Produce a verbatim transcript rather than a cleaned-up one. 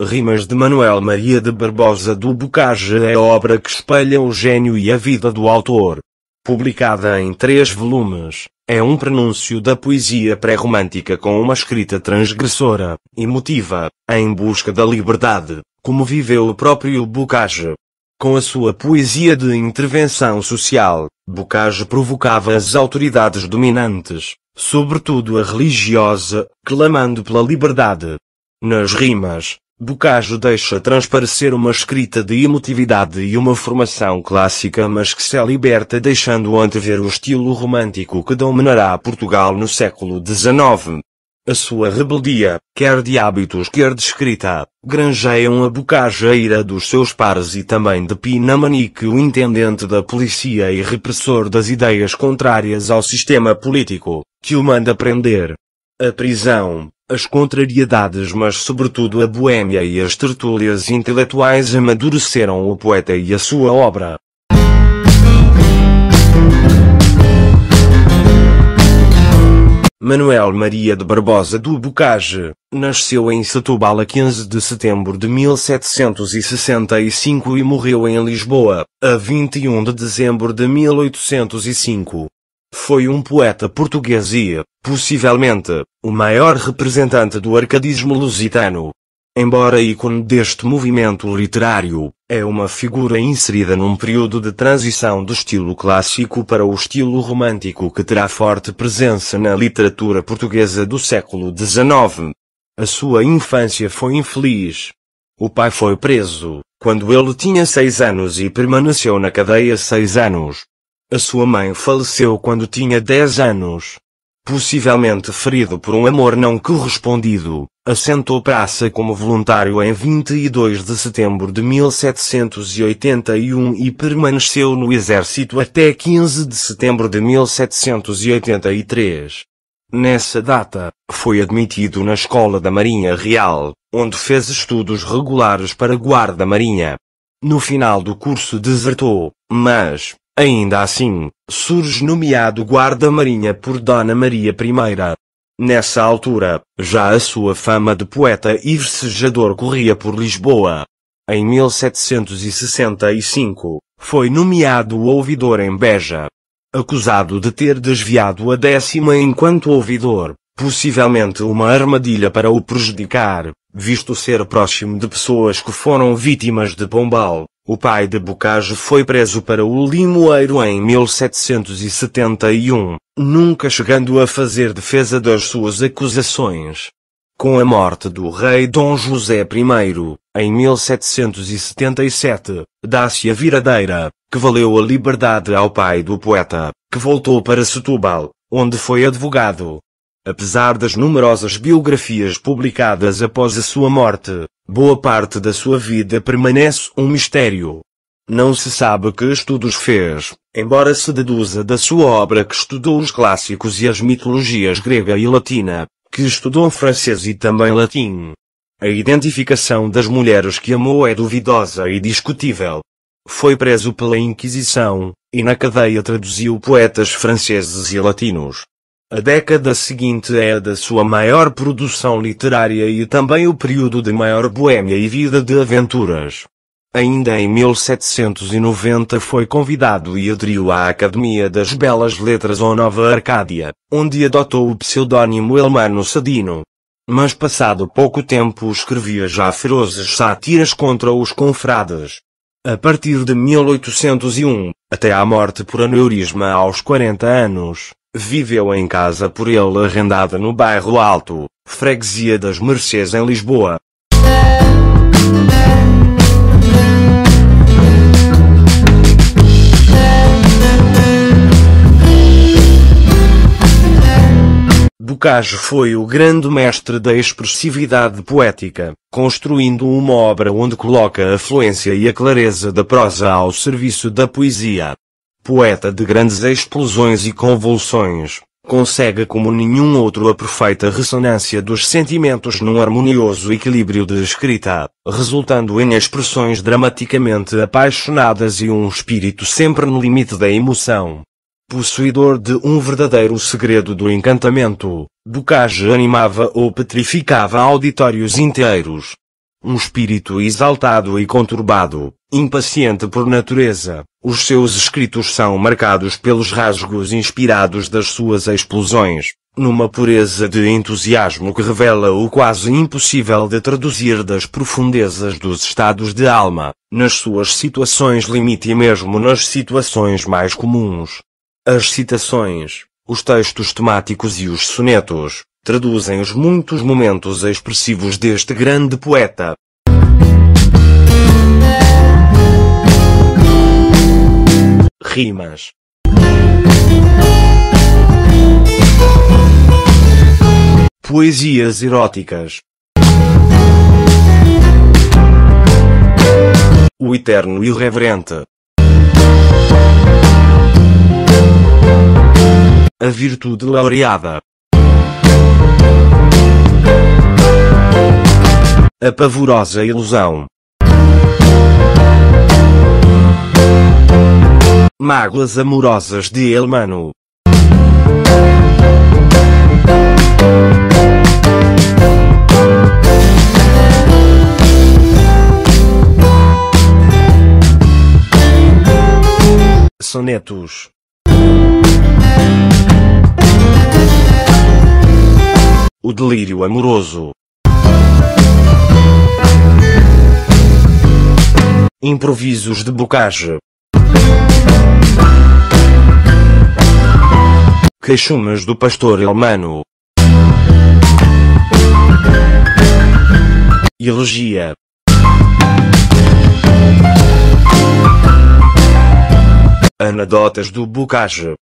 Rimas de Manuel Maria de Barbosa do Bocage é a obra que espelha o gênio e a vida do autor. Publicada em três volumes, é um prenúncio da poesia pré-romântica com uma escrita transgressora, emotiva, em busca da liberdade, como viveu o próprio Bocage. Com a sua poesia de intervenção social, Bocage provocava as autoridades dominantes, sobretudo a religiosa, clamando pela liberdade. Nas rimas, Bocage deixa transparecer uma escrita de emotividade e uma formação clássica, mas que se liberta, deixando antever o estilo romântico que dominará Portugal no século dezenove. A sua rebeldia, quer de hábitos quer de escrita, granjeiam a Bocage a ira dos seus pares e também de Pinamanique, o intendente da polícia e repressor das ideias contrárias ao sistema político, que o manda prender. A prisão, as contrariedades, mas sobretudo a boêmia e as tertúlias intelectuais amadureceram o poeta e a sua obra. Manuel Maria de Barbosa do Bocage nasceu em Setúbal a quinze de setembro de mil setecentos e sessenta e cinco e morreu em Lisboa, a vinte e um de dezembro de mil oitocentos e cinco. Foi um poeta português e, possivelmente, o maior representante do arcadismo lusitano. Embora ícone deste movimento literário, é uma figura inserida num período de transição do estilo clássico para o estilo romântico que terá forte presença na literatura portuguesa do século dezenove. A sua infância foi infeliz. O pai foi preso, quando ele tinha seis anos e permaneceu na cadeia seis anos. A sua mãe faleceu quando tinha dez anos. Possivelmente ferido por um amor não correspondido, assentou praça como voluntário em vinte e dois de setembro de mil setecentos e oitenta e um e permaneceu no exército até quinze de setembro de mil setecentos e oitenta e três. Nessa data, foi admitido na Escola da Marinha Real, onde fez estudos regulares para guarda-marinha. No final do curso desertou, mas, ainda assim, surge nomeado guarda-marinha por Dona Maria I. Nessa altura, já a sua fama de poeta e versejador corria por Lisboa. Em mil setecentos e sessenta e cinco, foi nomeado ouvidor em Beja. Acusado de ter desviado a décima enquanto ouvidor, possivelmente uma armadilha para o prejudicar, visto ser próximo de pessoas que foram vítimas de Pombal, o pai de Bocage foi preso para o Limoeiro em mil setecentos e setenta e um, nunca chegando a fazer defesa das suas acusações. Com a morte do rei Dom José I, em mil setecentos e setenta e sete, dá-se a viradeira, que valeu a liberdade ao pai do poeta, que voltou para Setúbal, onde foi advogado. Apesar das numerosas biografias publicadas após a sua morte, boa parte da sua vida permanece um mistério. Não se sabe que estudos fez, embora se deduza da sua obra que estudou os clássicos e as mitologias grega e latina, que estudou francês e também latim. A identificação das mulheres que amou é duvidosa e discutível. Foi preso pela Inquisição, e na cadeia traduziu poetas franceses e latinos. A década seguinte é a da sua maior produção literária e também o período de maior boêmia e vida de aventuras. Ainda em mil setecentos e noventa foi convidado e aderiu à Academia das Belas Letras ou Nova Arcádia, onde adotou o pseudónimo Elmano Sadino. Mas passado pouco tempo escrevia já ferozes sátiras contra os confrades. A partir de mil oitocentos e um, até à morte por aneurisma aos quarenta anos, viveu em casa por ele arrendada no bairro Alto, freguesia das Mercês em Lisboa. Bocage foi o grande mestre da expressividade poética, construindo uma obra onde coloca a fluência e a clareza da prosa ao serviço da poesia. Poeta de grandes explosões e convulsões, consegue como nenhum outro a perfeita ressonância dos sentimentos num harmonioso equilíbrio de escrita, resultando em expressões dramaticamente apaixonadas e um espírito sempre no limite da emoção. Possuidor de um verdadeiro segredo do encantamento, Bocage animava ou petrificava auditórios inteiros. Um espírito exaltado e conturbado, impaciente por natureza, os seus escritos são marcados pelos rasgos inspirados das suas explosões, numa pureza de entusiasmo que revela o quase impossível de traduzir das profundezas dos estados de alma, nas suas situações limite e mesmo nas situações mais comuns. As citações, os textos temáticos e os sonetos, traduzem os muitos momentos expressivos deste grande poeta. Rimas. Poesias eróticas. O eterno irreverente. A virtude laureada. A pavorosa ilusão. Mágoas amorosas de Elmano. Sonetos. O delírio amoroso. Improvisos de Bocage. Queixumes do pastor Elmano. Elegia. Anedotas do Bocage.